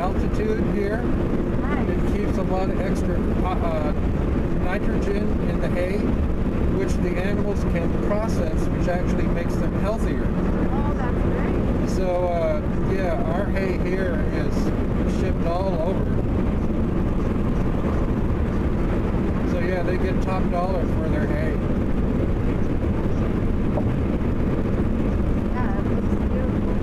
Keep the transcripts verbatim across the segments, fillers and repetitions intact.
altitude here. Nice. It keeps a lot of extra uh, nitrogen in the hay, which the animals can process, which actually makes them healthier. Oh, that's great. So, uh, yeah, our hay here is shipped all over. So, yeah, they get top dollar for their hay. Yeah, it looks beautiful.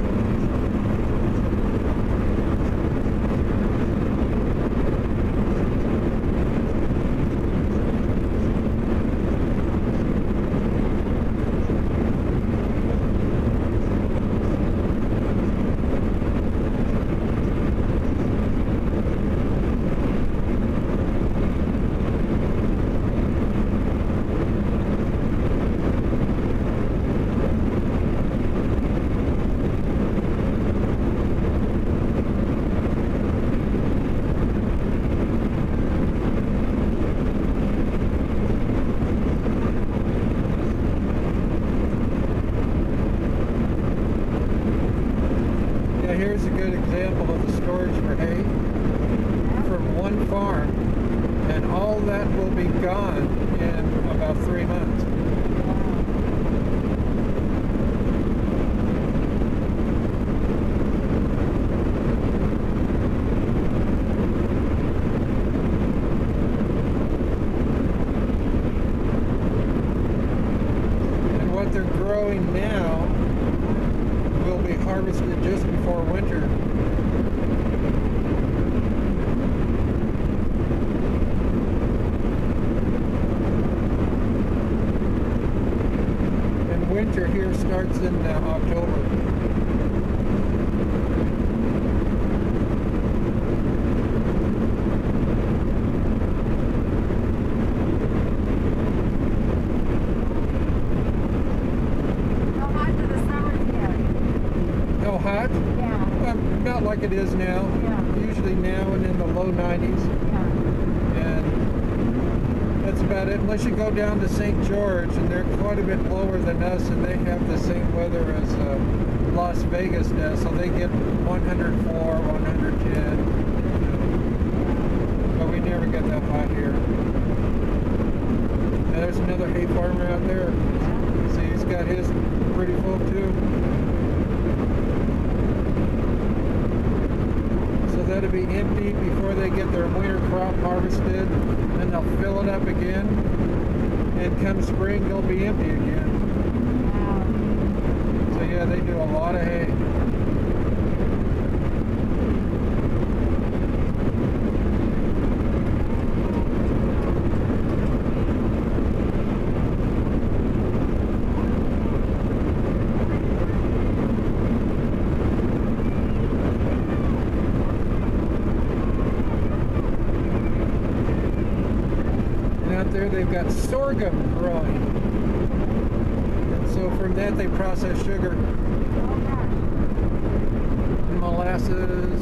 Here's a good example of the storage for hay from one farm, and all that will be gone in about three months. And what they're growing now will be harvested just before winter. And winter here starts in uh, October. Hot? Yeah. Um, about like it is now. Yeah. Usually now and in the low nineties. Yeah. And that's about it. Unless you go down to Saint George, and they're quite a bit lower than us, and they have the same weather as uh, Las Vegas does. So they get one hundred four, one hundred ten. But we never get that hot here. And there's another hay farmer out there. See, he's got his pretty full too. That'll be empty before they get their winter crop harvested. Then they'll fill it up again, and come spring they'll be empty again. Wow. So yeah, they do a lot of hay. Out there they've got sorghum growing, and so from that they process sugar and molasses.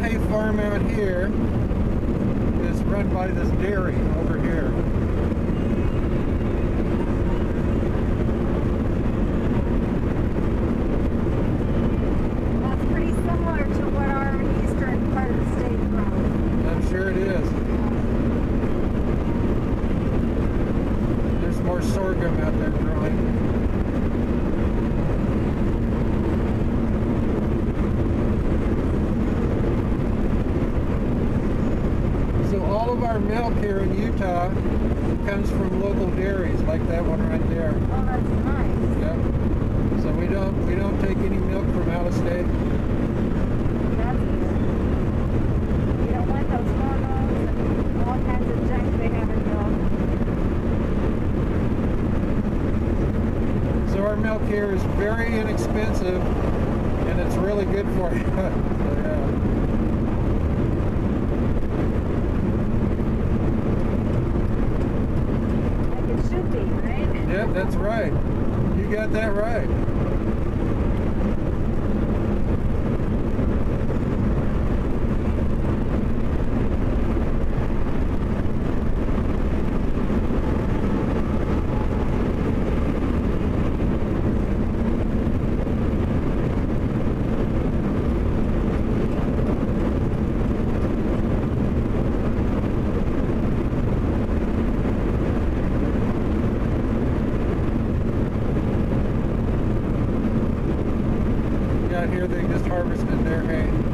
hay farm out here is run by this dairy over here. That's pretty similar to what our eastern part of the state grows. I'm sure it is. There's more sorghum out there growing. So all of our milk here in Utah comes from local dairies, like that one right there. Oh, that's nice. Yep. So we don't we don't take any milk from out of state. That's good. You don't want those hormones and all kinds of junk they have in milk. So our milk here is very inexpensive, and it's really good for you. So, yeah. Like it should be, right? Yep, that's right. You got that right. Out here they just harvested their hay.